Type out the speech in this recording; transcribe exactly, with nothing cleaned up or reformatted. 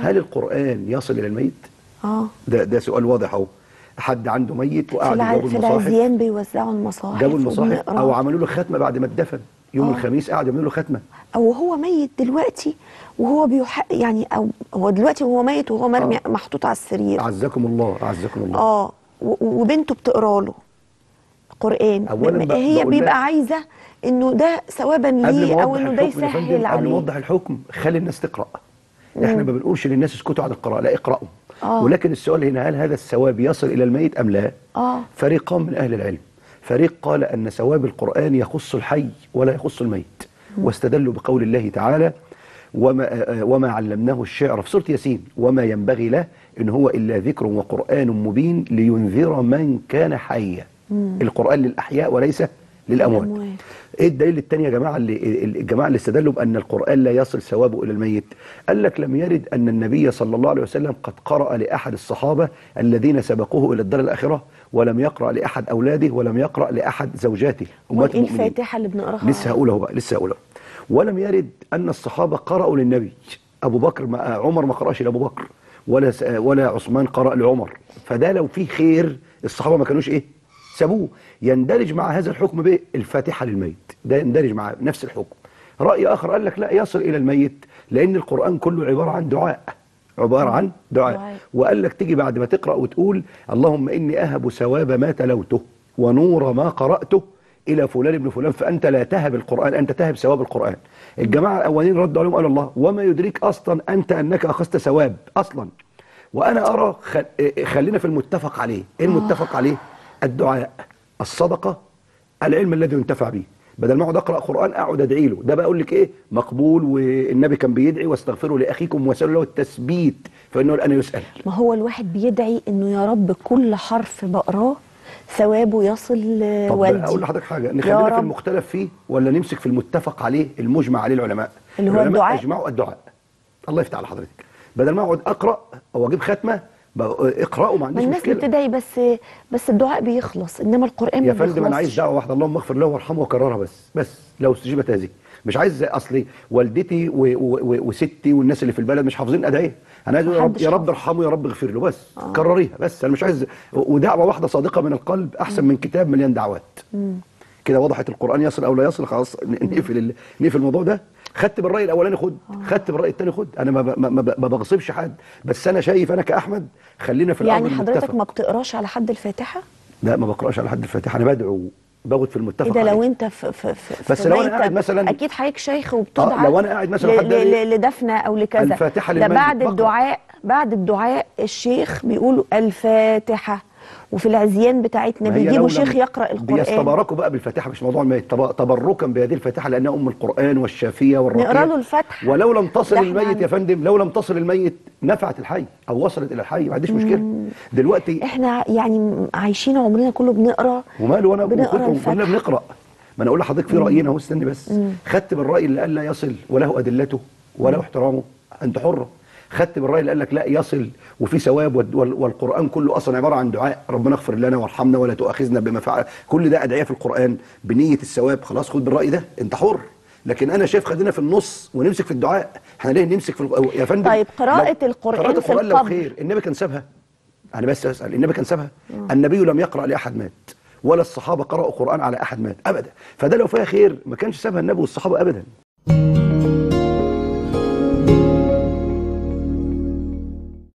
هل القرآن يصل إلى الميت؟ اه ده ده سؤال واضح اهو. حد عنده ميت وقعد في, الع... جابوا في المصاحف، العزيان بيوزعوا المصاحف جابوا المصاحف وبنقرا. او عملوا له ختمه بعد ما اتدفن يوم آه. الخميس، قعدوا يعملوا له ختمه. او هو ميت دلوقتي وهو بيح... يعني او هو دلوقتي وهو ميت وهو مرمي آه. محطوط على السرير. اعزكم الله اعزكم الله. اه و... وبنته بتقرا له قرآن. اولا ب... هي بيبقى عايزه انه ده ثوابا ليه او انه ده يسهل عليه. قبل ما اوضح الحكم خلي الناس تقرا. احنا ما بنقولش للناس اسكتوا عن القراءه، لا اقراوا. آه. ولكن السؤال هنا هل هذا الثواب يصل الى الميت ام لا؟ آه. فريقان من اهل العلم، فريق قال ان ثواب القرآن يخص الحي ولا يخص الميت، م. واستدلوا بقول الله تعالى وما, وما علمناه الشعر في سورة ياسين وما ينبغي له إن هو إلا ذكر وقرآن مبين لينذر من كان حيا. القرآن للأحياء وليس للأموات. ايه الدليل الثاني يا جماعه اللي الجماعه اللي استدلوا بان القرآن لا يصل ثوابه الى الميت؟ قال لك لم يرد ان النبي صلى الله عليه وسلم قد قرأ لاحد الصحابه الذين سبقوه الى الدار الاخره، ولم يقرأ لاحد اولاده، ولم يقرأ لاحد زوجاته امهات المؤمنين. ايه الفاتحه اللي بنقراها؟ لسه هقولها بقى لسه هقولها. ولم يرد ان الصحابه قرأوا للنبي. ابو بكر ما عمر ما قرأش لابو بكر، ولا ولا عثمان قرأ لعمر. فده لو فيه خير الصحابه ما كانوش ايه؟ سابوه. يندرج مع هذا الحكم بايه؟ الفاتحه للميت، ده يندرج مع نفس الحكم. راي اخر قال لك لا يصل الى الميت لان القرآن كله عباره عن دعاء، عباره عن دعاء, دعاء. وقال لك تيجي بعد ما تقرا وتقول اللهم اني اهب ثواب ما تلوته ونور ما قراته الى فلان ابن فلان، فانت لا تهب القرآن، انت تهب ثواب القرآن. الجماعه الاولين ردوا عليهم قال الله وما يدريك اصلا انت انك اخذت ثواب اصلا. وانا ارى خلينا في المتفق عليه. ايه المتفق عليه؟ الدعاء، الصدقه، العلم الذي ينتفع به. بدل ما اقعد اقرا قرآن اقعد ادعي له، ده بقى اقول لك ايه؟ مقبول، والنبي كان بيدعي واستغفروا لاخيكم واسالوا له التثبيت فانه الان يسال. ما هو الواحد بيدعي انه يا رب كل حرف بقراه ثوابه يصل لوالدي. طب اقول لحضرتك حاجه، نخلينا في المختلف فيه ولا نمسك في المتفق عليه المجمع عليه العلماء؟ اللي هو العلماء الدعاء. اجمعوا الدعاء. الله يفتح على حضرتك. بدل ما اقعد اقرا او اجيب ختمه اقرأوا ما عنديش الناس مشكله. الناس بتدعي بس بس الدعاء بيخلص، انما القرآن يا ما بيخلصش. فندم انا عايز دعوه واحده اللهم اغفر له وارحمه وكررها بس بس لو استجيبت هذه. مش عايز اصلي والدتي و و و وستي والناس اللي في البلد مش حافظين ادعيه، انا عايز يا رب يا رب ارحمه يا رب اغفر له بس. آه. كرريها بس، انا مش عايز. ودعوه واحده صادقه من القلب احسن من كتاب مليان دعوات. كده وضحت القرآن يصل او لا يصل. خلاص نقفل نقفل الموضوع ده. خدت بالراي الاولاني خد، خدت بالراي الثاني خد، انا ما ما, ما, ما بغصبش حد، بس انا شايف انا كاحمد خلينا في الامر يعني حضرتك المتفق. ما بتقراش على حد الفاتحه؟ لا ما بقراش على حد الفاتحه، انا بدعو باخد في المتفق ايه ده عليه. لو انت في في في بس لو انا قاعد مثلا اكيد حضرتك شيخ وبتدعى. آه لو انا قاعد مثلا حد لدفنه او لكذا الفاتحه ده بعد الدعاء، بعد الدعاء الشيخ بيقولوا الفاتحه، وفي العزيان بتاعتنا بيجيبوا شيخ يقرأ القرآن. بيستباركوا بقى بالفاتحه، مش موضوع الميت، تبركا بهذه الفاتحه لانها ام القرآن والشافيه والرقيه. نقرا له الفاتحه. ولو لم تصل الميت يا فندم، لو لم تصل الميت نفعت الحي او وصلت الى الحي، ما عنديش مشكله. دلوقتي احنا يعني عايشين عمرنا كله بنقرا، وماله وانا وكلكم كلنا بنقرا. ما انا اقول لحضرتك في رايين اهو، استني بس. مم. خدت بالراي اللي قال لا يصل وله ادلته وله احترامه، انت حره. خدت بالراي اللي قال لك لا يصل وفي ثواب، والقرآن كله اصلا عباره عن دعاء، ربنا اغفر لنا وارحمنا ولا تؤاخذنا بما فعل، كل ده ادعيه في القرآن بنيه الثواب. خلاص خد بالراي ده، انت حر. لكن انا شايف خلينا في النص ونمسك في الدعاء. احنا ليه نمسك في الق... يا فندم طيب قراءة القرآن قراءة في القرآن القبر لو خير النبي كان سابها؟ انا بس اسال، النبي كان سابها؟ النبي لم يقرأ لاحد مات، ولا الصحابه قرأوا قرآن على احد مات ابدا. فده لو فيها خير ما كانش سابها النبي والصحابه ابدا.